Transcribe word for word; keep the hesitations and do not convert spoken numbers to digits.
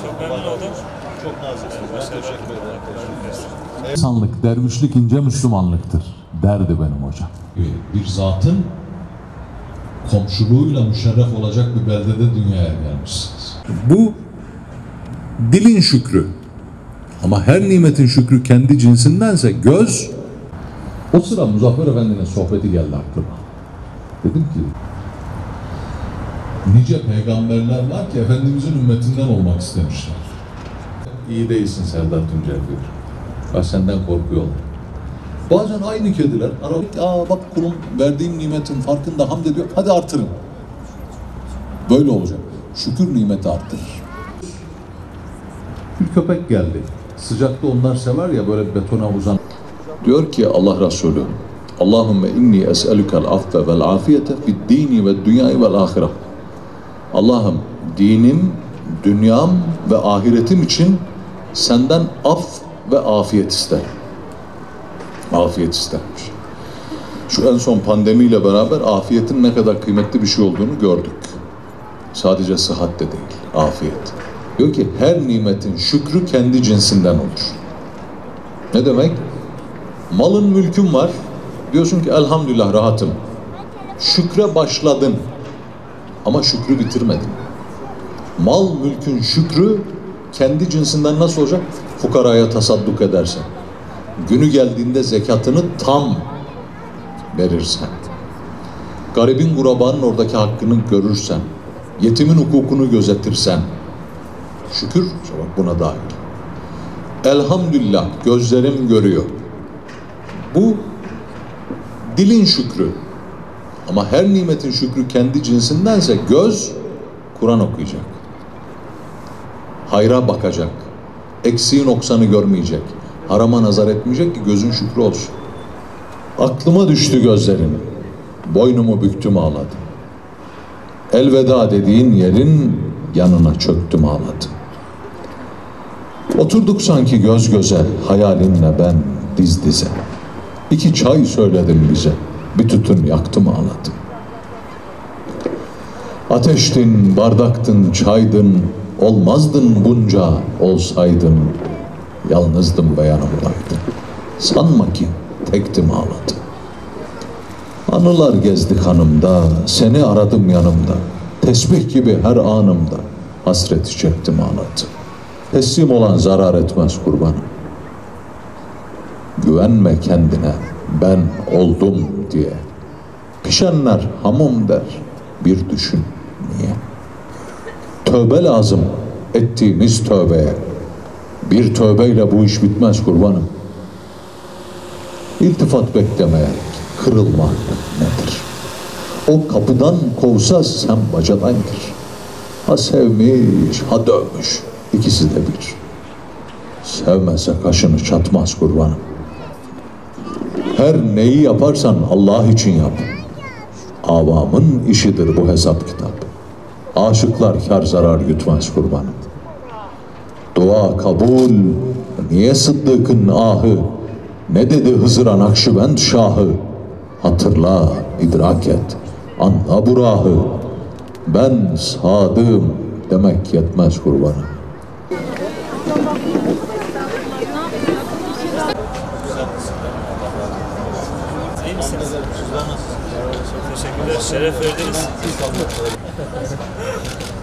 Çok memnun oldum. Çok naziksiniz. Ben teşekkür ederim. İnsanlık, dervişlik ince Müslümanlıktır derdi benim hocam. Bir zatın komşuluğuyla müşerref olacak bir beldede dünyaya gelmişsiniz. Bu dilin şükrü. Ama her nimetin şükrü kendi cinsindense göz. O sıra Muzaffer Efendi'nin sohbeti geldi aklıma. Dedim ki, Nice peygamberler var ki Efendimizin ümmetinden olmak istemişler. iyi değilsin Serdar Tuncel diyor. Ben senden korkuyorlar. Bazen aynı kediler, aa bak kulum verdiğim nimetin farkında hamd ediyor, hadi artırın. Böyle olacak. Şükür nimeti arttırır. Bir köpek geldi. Sıcakta onlar sever ya böyle betona uzan. Diyor ki Allah Resulü, Allahümme inni es'elükel affe vel afiyete fid dini ve dünyayı vel ahire. Allah'ım dinim, dünyam ve ahiretim için senden af ve afiyet isterim. Afiyet istermiş. Şu en son pandemiyle beraber afiyetin ne kadar kıymetli bir şey olduğunu gördük. Sadece sıhhat de değil, afiyet. Diyor ki her nimetin şükrü kendi cinsinden olur. Ne demek? Malın mülkün var. Diyorsun ki elhamdülillah rahatım. Şükre başladın. Ama şükrü bitirmedin. Mal mülkün şükrü kendi cinsinden nasıl olacak? Fukaraya tasadduk edersen. Günü geldiğinde zekatını tam verirsen. Garibin gurabanın oradaki hakkını görürsen. Yetimin hukukunu gözetirsen. Şükür buna dahil. Elhamdülillah gözlerim görüyor. Bu dilin şükrü. Ama her nimetin şükrü kendi cinsindense göz Kur'an okuyacak. Hayra bakacak. Eksiği noksanı görmeyecek. Harama nazar etmeyecek ki gözün şükrü olsun. Aklıma düştü gözlerin. Boynumu büktüm ağladım. Elveda dediğin yerin yanına çöktüm ağladım. Oturduk sanki göz göze, hayalinle ben diz dize. İki çay söyledim bize, bir tütün yaktım ağladım. Ateştin, bardaktın, çaydın, olmazdın bunca olsaydın. Yalnızdım ve yanımdaydın. Sanma ki tektim ağladım. Anılar gezdi kanımda, seni aradım yanımda. Tesbih gibi her anımda hasreti çektim ağladım. Teslim olan zarar etmez kurbanım. Güvenme kendine, ben oldum diye. Pişenler hamum der, bir düşün niye? Tövbe lazım ettiğimiz tövbeye. Bir tövbeyle bu iş bitmez kurbanım. İltifat beklemeye kırılma nedir? O kapıdan kovsa sen bacadan gir. Ha sevmiş, ha dövmüş. İkisi de bir. Sevmese kaşını çatmaz kurbanım. Her neyi yaparsan Allah için yap. Avamın işidir bu hesap kitap. Aşıklar kar zarar yutmaz kurbanım. Dua kabul, niye Sıddık'ın ahı? Ne dedi Hızır'a Nakşibend Şahı? Hatırla, idrak et, anla bu rahı. Ben sadığım demek yetmez kurbanım. İyi misiniz? Çok teşekkürler. Şeref verdiniz.